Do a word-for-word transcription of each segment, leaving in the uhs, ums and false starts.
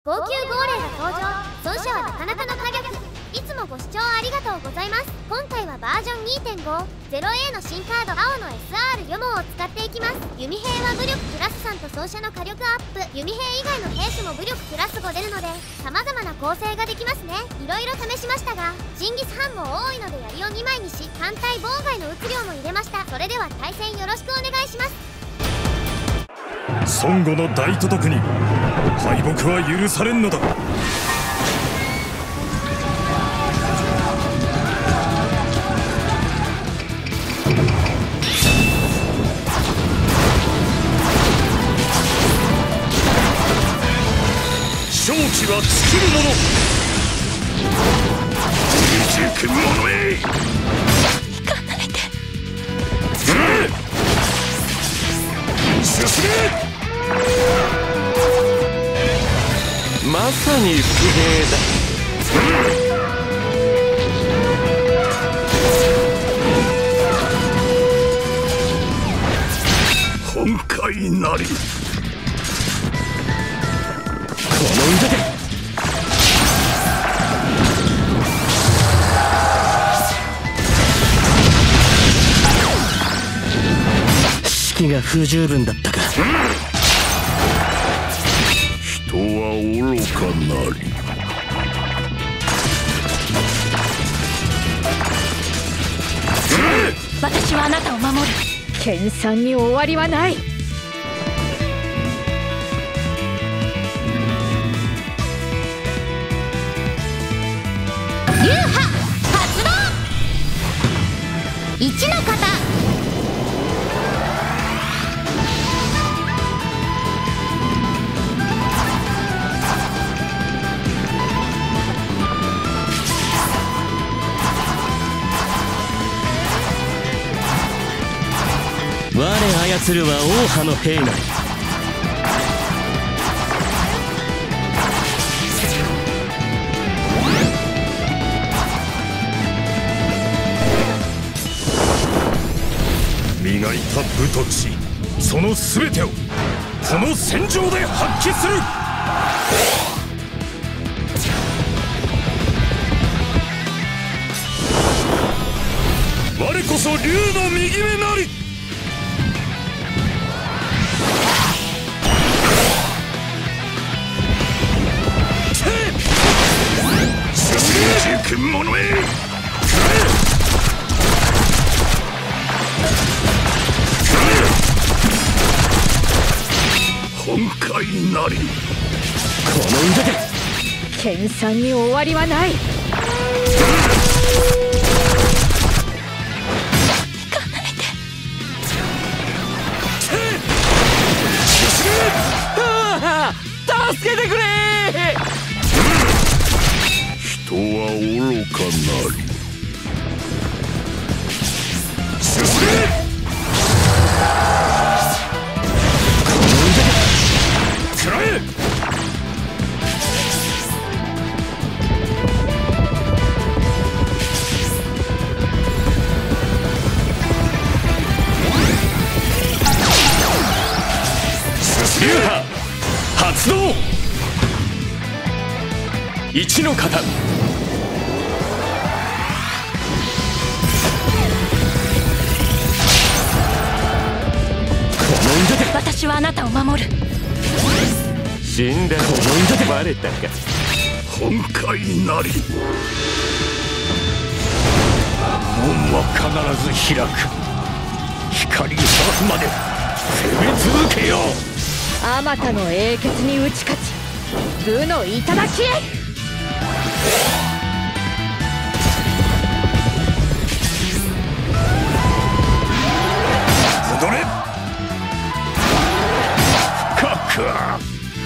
高級号令が登場。孫者はなかなかの火力。いつもご視聴ありがとうございます。今回はバージョン にてんご ゼロエー の新カード青の エスアール ヨモを使っていきます。弓兵は武力プラスさんと走者の火力アップ。弓兵以外の兵士も武力プラスご出るので様々な構成ができますね。いろいろ試しましたがジンギスハンも多いので槍をにまいにし単体妨害の物量も入れました。それでは対戦よろしくお願いします。 孫悟の大都督に敗北は許されんのだ。勝機は尽きるもの。二軸者へ行かないで。 進め。 まさに不平だ。 本懐なり。 この腕で士気が不十分だったか。 人は愚かなり。 私はあなたを守る。 研鑽に終わりはない。 流派発動。一の型。 我操るは王派の兵なり。 磨いた武と知、その全てをこの戦場で発揮する。我こそ竜の右目なり。進め者へ。本懐なり。 この腕で研鑽に終わりはない。 行かないで。 はあ、助けてくれ。 人は愚かなり。進め。 この腕で食らえ。 流派発動。一の型。この腕で私はあなたを守る。 死んだ。この腕でバレたか。 本懐なり。門は必ず開く。光にさらすまで攻め続けよう。 あまたの英傑に打ち勝ち武の頂へ。 どれ深く。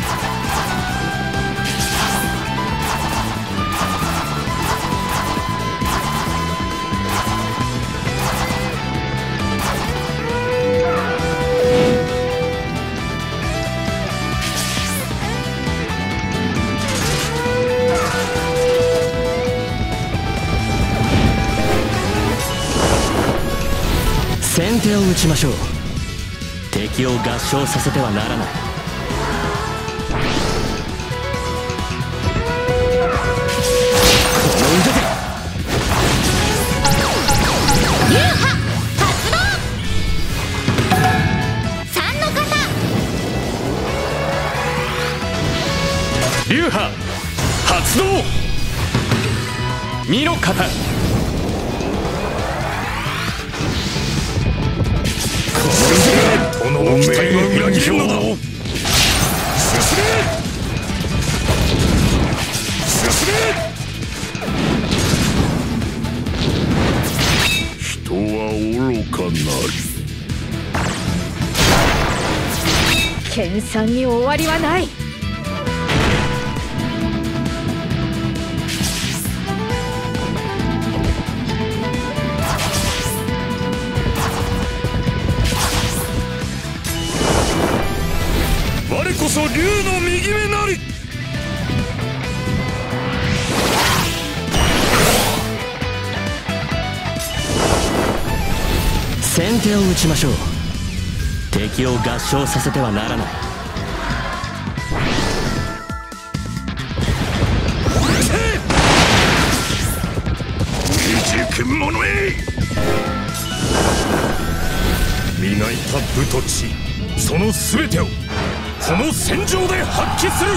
先手を打ちましょう。敵を合掌させてはならない。 流派発動。身の型。 殿の期待は裏切るのだ。進め進め。人は愚かなり。 研鑽に終わりはない。 我こそ竜の右目なり。 先手を打ちましょう。敵を合掌させてはならない。 未熟者め。磨いた武と知、その全てをこの戦場で発揮する。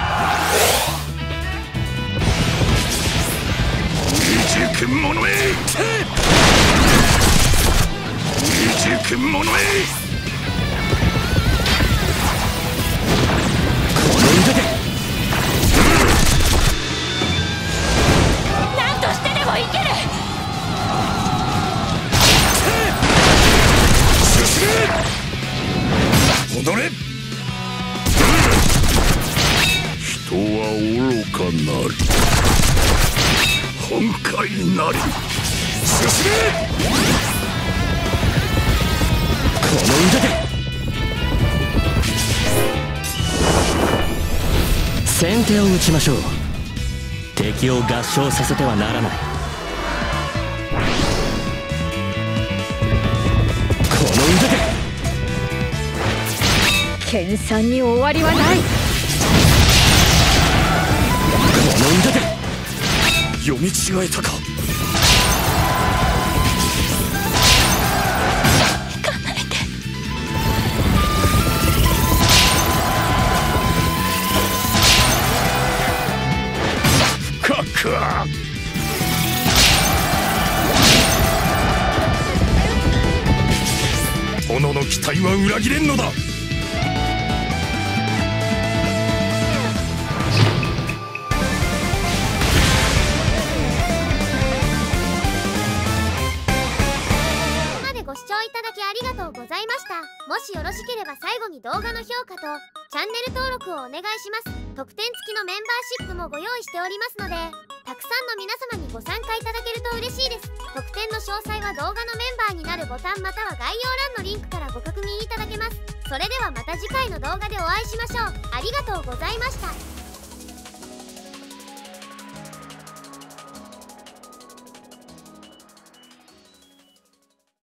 未熟者め。未熟者め。 何としてでも生きる。 進め。戻れ。人は愚かなり。本懐なり。進め。 この腕で先手を打ちましょう。敵を合掌させてはならない。この腕で研鑽に終わりはない。 この腕で読み違えたか。殿の期待は裏切れんのだ。 ご視聴いただきありがとうございました。もしよろしければ最後に動画の評価とチャンネル登録をお願いします。特典付きのメンバーシップもご用意しておりますので、たくさんの皆様にご参加いただけると嬉しいです。特典の詳細は動画のメンバーになるボタンまたは概要欄のリンクからご確認いただけます。それではまた次回の動画でお会いしましょう。ありがとうございました。